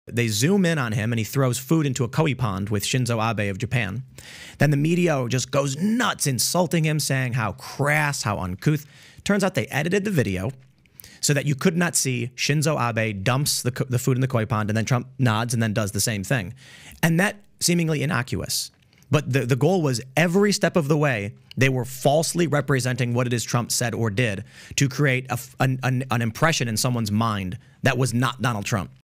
They zoom in on him and he throws food into a koi pond with Shinzo Abe of Japan. Then the media just goes nuts insulting him, saying how crass, how uncouth. Turns out they edited the video so that you could not see Shinzo Abe dumps the food in the koi pond and then Trump nods and then does the same thing. And that seemingly innocuous. But the goal was every step of the way, they were falsely representing what it is Trump said or did to create an impression in someone's mind that was not Donald Trump.